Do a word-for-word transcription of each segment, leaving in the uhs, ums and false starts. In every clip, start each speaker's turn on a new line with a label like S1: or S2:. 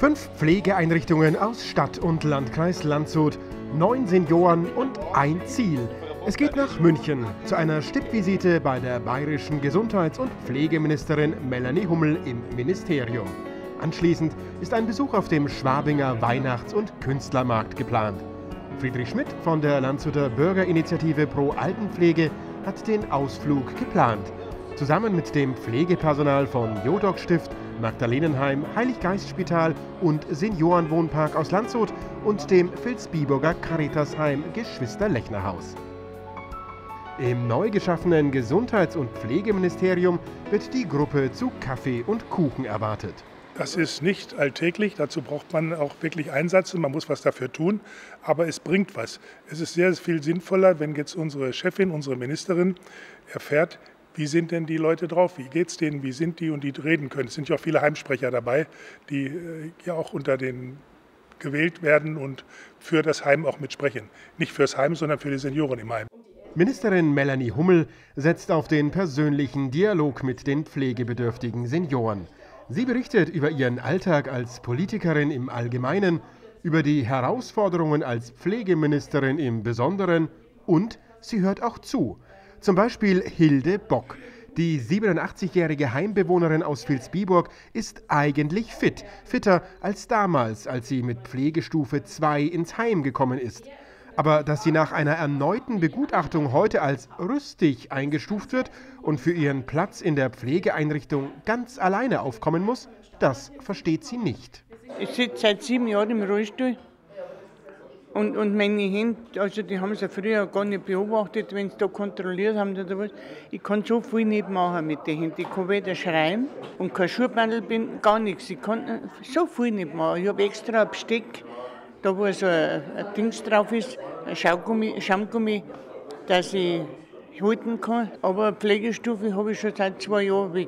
S1: Fünf Pflegeeinrichtungen aus Stadt und Landkreis Landshut, neun Senioren und ein Ziel. Es geht nach München zu einer Stippvisite bei der bayerischen Gesundheits- und Pflegeministerin Melanie Hummel im Ministerium. Anschließend ist ein Besuch auf dem Schwabinger Weihnachts- und Künstlermarkt geplant. Friedrich Schmidt von der Landshuter Bürgerinitiative Pro Altenpflege hat den Ausflug geplant. Zusammen mit dem Pflegepersonal von Jodoc Stift, Magdalenenheim, Heiliggeistspital und Seniorenwohnpark aus Landshut und dem Vilsbiburger Caritasheim Geschwister-Lechner-Haus. Im neu geschaffenen Gesundheits- und Pflegeministerium wird die Gruppe zu Kaffee und Kuchen erwartet.
S2: Das ist nicht alltäglich, dazu braucht man auch wirklich Einsatz und man muss was dafür tun, aber es bringt was. Es ist sehr viel sinnvoller, wenn jetzt unsere Chefin, unsere Ministerin erfährt, wie sind denn die Leute drauf, wie geht's denen, wie sind die und die reden können. Es sind ja auch viele Heimsprecher dabei, die äh, ja auch unter den gewählt werden und für das Heim auch mitsprechen. Nicht fürs Heim, sondern für die Senioren im Heim.
S1: Ministerin Melanie Hummel setzt auf den persönlichen Dialog mit den pflegebedürftigen Senioren. Sie berichtet über ihren Alltag als Politikerin im Allgemeinen, über die Herausforderungen als Pflegeministerin im Besonderen und sie hört auch zu. Zum Beispiel Hilde Bock. Die siebenundachtzigjährige Heimbewohnerin aus Vilsbiburg ist eigentlich fit, fitter als damals, als sie mit Pflegestufe zwei ins Heim gekommen ist. Aber dass sie nach einer erneuten Begutachtung heute als rüstig eingestuft wird und für ihren Platz in der Pflegeeinrichtung ganz alleine aufkommen muss, das versteht sie nicht.
S3: Ich sitze seit sieben Jahren im Rollstuhl und, und meine Hände, also die haben sie früher gar nicht beobachtet, wenn sie da kontrolliert haben oder was. Ich kann so viel nicht machen mit den Händen. Ich kann weder schreien und kein Schuhbandel bin, gar nichts. Ich kann so viel nicht machen. Ich habe extra ein Besteck, da wo so ein, ein Dings drauf ist, ein Schaumgummi, Schaumgummi, dass ich halten kann. Aber eine Pflegestufe habe ich schon seit zwei Jahren weg.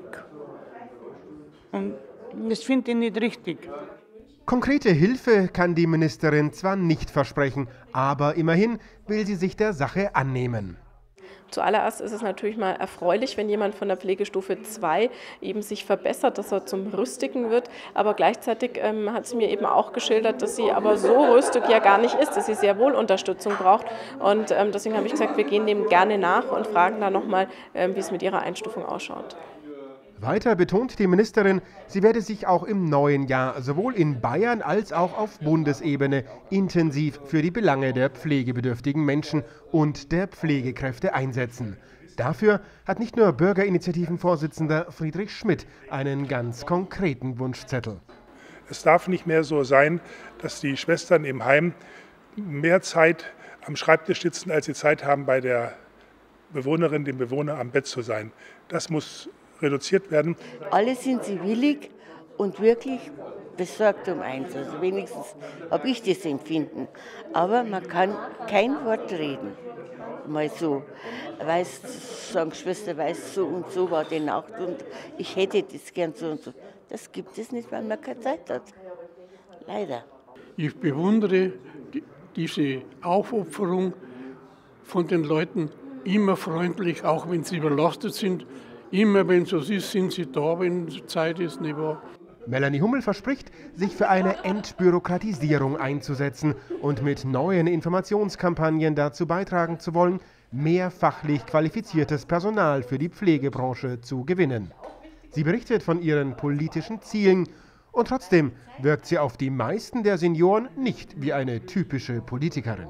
S3: Und das finde ich nicht richtig.
S1: Konkrete Hilfe kann die Ministerin zwar nicht versprechen, aber immerhin will sie sich der Sache annehmen.
S4: Zuallererst ist es natürlich mal erfreulich, wenn jemand von der Pflegestufe zwei eben sich verbessert, dass er zum Rüstigen wird. Aber gleichzeitig ähm, hat sie mir eben auch geschildert, dass sie aber so rüstig ja gar nicht ist, dass sie sehr wohl Unterstützung braucht. Und ähm, deswegen habe ich gesagt, wir gehen dem gerne nach und fragen dann nochmal, ähm, wie es mit ihrer Einstufung ausschaut.
S1: Weiter betont die Ministerin, sie werde sich auch im neuen Jahr sowohl in Bayern als auch auf Bundesebene intensiv für die Belange der pflegebedürftigen Menschen und der Pflegekräfte einsetzen. Dafür hat nicht nur Bürgerinitiativenvorsitzender Friedrich Schmidt einen ganz konkreten Wunschzettel.
S2: Es darf nicht mehr so sein, dass die Schwestern im Heim mehr Zeit am Schreibtisch sitzen, als sie Zeit haben, bei der Bewohnerin, dem Bewohner am Bett zu sein. Das muss reduziert werden.
S5: Alle sind sie willig und wirklich besorgt um eins. Also wenigstens habe ich das Empfinden. Aber man kann kein Wort reden. Mal so, weiß, sagen Schwester, weiß, so und so war die Nacht und ich hätte das gern so und so. Das gibt es nicht, weil man keine Zeit hat. Leider.
S6: Ich bewundere die, diese Aufopferung von den Leuten, immer freundlich, auch wenn sie überlastet sind. Immer wenn es so ist, sind sie da, wenn Zeit ist, nicht wahr?
S1: Melanie Hummel verspricht, sich für eine Entbürokratisierung einzusetzen und mit neuen Informationskampagnen dazu beitragen zu wollen, mehr fachlich qualifiziertes Personal für die Pflegebranche zu gewinnen. Sie berichtet von ihren politischen Zielen und trotzdem wirkt sie auf die meisten der Senioren nicht wie eine typische Politikerin.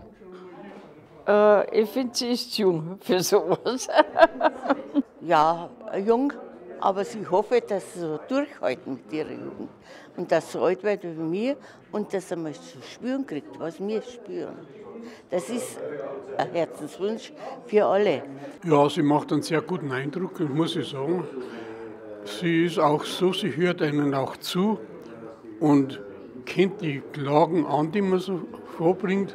S7: Äh, ich finde, sie ist jung für sowas.
S5: Ja, jung, aber ich hoffe, dass sie so durchhalten mit ihrer Jugend und dass sie so alt wird wie mir und dass sie mal zu spüren kriegt, was wir spüren. Das ist ein Herzenswunsch für alle.
S6: Ja, sie macht einen sehr guten Eindruck, muss ich sagen. Sie ist auch so, sie hört einen auch zu und kennt die Klagen an, die man so vorbringt.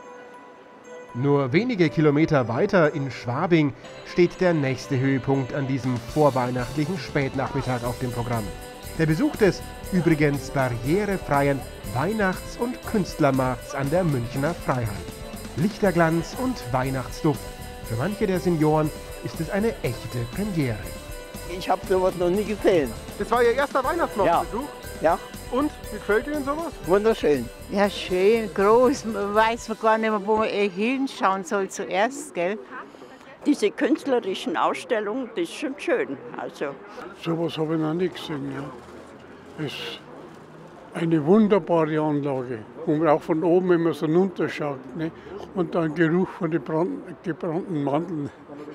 S1: Nur wenige Kilometer weiter in Schwabing steht der nächste Höhepunkt an diesem vorweihnachtlichen Spätnachmittag auf dem Programm. Der Besuch des übrigens barrierefreien Weihnachts- und Künstlermarkts an der Münchner Freiheit. Lichterglanz und Weihnachtsduft. Für manche der Senioren ist es eine echte Premiere.
S8: Ich habe sowas noch nie gesehen.
S1: Das war Ihr erster Weihnachtsmarktbesuch?
S8: Ja. Ja.
S1: Und, wie gefällt Ihnen sowas?
S8: Wunderschön.
S9: Ja, schön, groß. Man weiß man gar nicht mehr, wo man eh hinschauen soll zuerst, gell?
S10: Diese künstlerischen Ausstellungen, das ist schon schön. Also.
S6: Sowas habe ich noch nie gesehen. Ja. Es ist eine wunderbare Anlage. Und auch von oben, wenn man so runterschaut. Ne? Und dann Geruch von den brand- gebrannten Mandeln.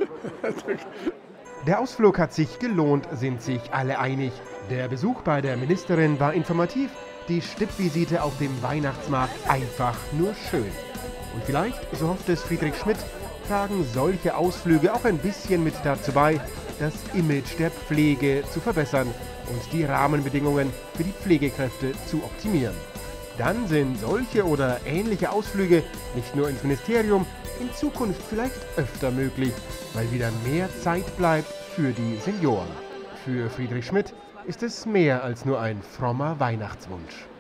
S1: Der Ausflug hat sich gelohnt, sind sich alle einig. Der Besuch bei der Ministerin war informativ, die Stippvisite auf dem Weihnachtsmarkt einfach nur schön. Und vielleicht, so hofft es Friedrich Schmidt, tragen solche Ausflüge auch ein bisschen mit dazu bei, das Image der Pflege zu verbessern und die Rahmenbedingungen für die Pflegekräfte zu optimieren. Dann sind solche oder ähnliche Ausflüge nicht nur ins Ministerium, in Zukunft vielleicht öfter möglich, weil wieder mehr Zeit bleibt für die Senioren. Für Friedrich Schmidt ist es mehr als nur ein frommer Weihnachtswunsch.